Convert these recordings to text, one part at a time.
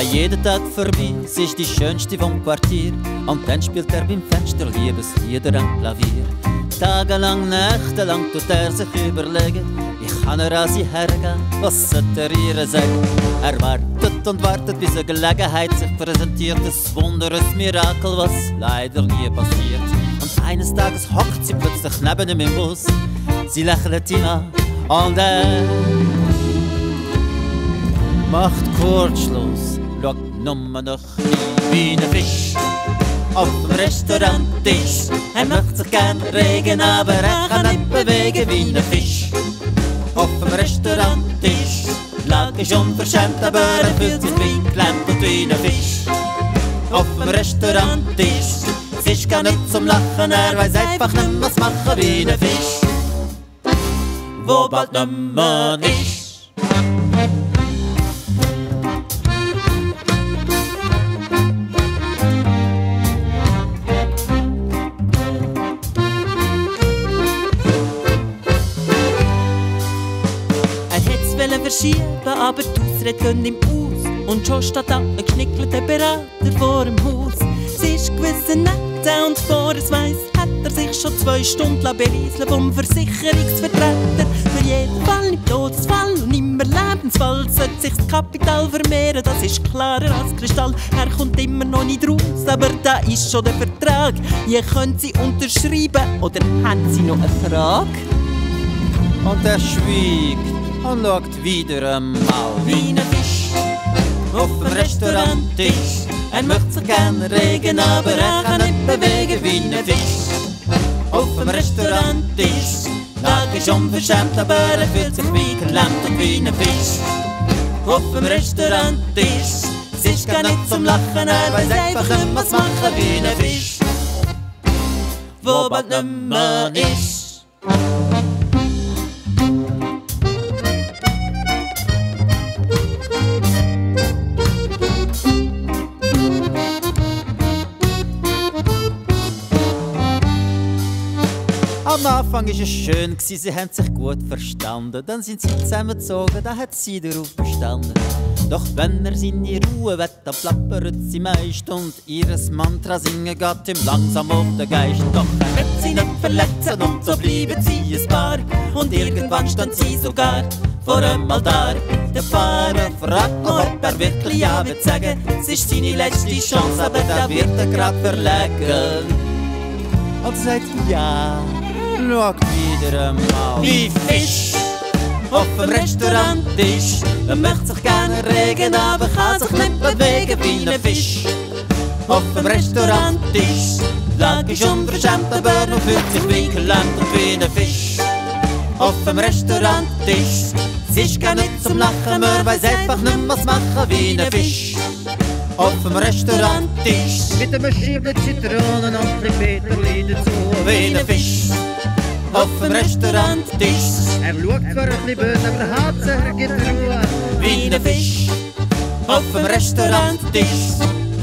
jeden Tag vorbei, sie ist die schönste vom Quartier. Und dann spielt er beim Fenster Liebeslieder am Klavier. Tagelang, nächtelang tut er sich überlegen, ich kann er an sie hergehen, was sollte er ihr sagen? Er wartet und wartet, bis eine Gelegenheit sich präsentiert. Ein Wunder, ein Mirakel, was leider nie passiert. Und eines Tages hockt sie plötzlich neben ihm im Bus. Sie lächelt ihn an und er macht Kurzschluss, schaut nur noch wie ein Fisch auf dem Restauranttisch. Er möchte sich gern regen, aber er kann nicht bewegen wie ein Fisch auf dem Restauranttisch. Die Lage ist unverschämt, aber er fühlt sich wie geklemmt und wie ein Fisch auf dem Restauranttisch. Es ist gar nicht zum Lachen, er weiss einfach nicht was machen wie ein Fisch, wo bald nicht mehr ist. Verschieben, aber die Ausrede gehen ihm aus. Und schon steht da ein geschnickelter Berater vor dem Haus. Sie ist gewiss nett und vor es weiss, hat er sich schon 2 Stunden berieseln vom Versicherungsvertreter. Für jeden Fall im Todesfall und immer Lebensfall sollte sich das Kapital vermehren, das ist klarer als Kristall. Er kommt immer noch nicht raus, aber da ist schon der Vertrag. Ihr könnt sie unterschreiben oder haben Sie noch eine Frage? Und er schwiegt und schaut wieder einmal wie ein Fisch auf dem Restauranttisch. Er möchte sich gerne regen, aber er kann nicht bewegen wie ein Fisch auf dem Restauranttisch. Die Lage ist unverschämt, aber er fühlt sich wie geklemmt und wie ein Fisch auf dem Restauranttisch. Es ist gar nicht zum Lachen, er weiss einfach nicht was machen wie ein Fisch, wo bald nicht mehr ist. Am Anfang war es schön, sie haben sich gut verstanden. Dann sind sie zusammengezogen, da hat sie darauf bestanden. Doch wenn er seine Ruhe will, dann plappert sie meist. Und ihres Mantra singen geht ihm langsam auf den Geist. Doch er wird sie nicht verletzen und so bleiben sie ein Paar. Und irgendwann stand sie sogar vor einem Altar. Der Pfarrer fragt noch, ob er wirklich ja will sagen. Es ist seine letzte Chance, aber da wird er grad verlegen. Und sagt ja, schaut wieder einmal wie Fisch auf dem Restauranttisch. Er möchte sich gerne regen, aber kann sich nicht bewegen wie ein Fisch auf dem Restauranttisch. Die Lage ist unverschämt, aber er fühlt sich wie geklemmt und wie ein Fisch auf dem Restauranttisch. Es ist gar nicht zum Lachen, man weiss einfach nicht was machen wie ein Fisch auf dem Restauranttisch. Mit einem Schiebel Zitronen und ein Peterli dazu, wie ein Fisch auf dem Restauranttisch. Er schaut zwar ein bisschen böse, aber der Hauptsache gibt Ruhe, wie ein Fisch auf dem Restauranttisch.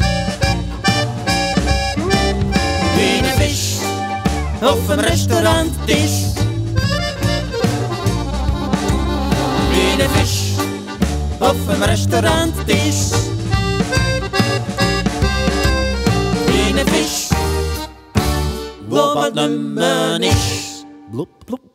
Wie ein Fisch auf dem Restauranttisch. Wie ein Fisch auf dem Restauranttisch. Wie ein Fisch, wo bald nicht mehr ist. Blub, blub.